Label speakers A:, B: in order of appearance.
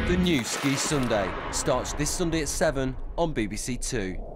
A: The new Ski Sunday starts this Sunday at 7 on BBC Two.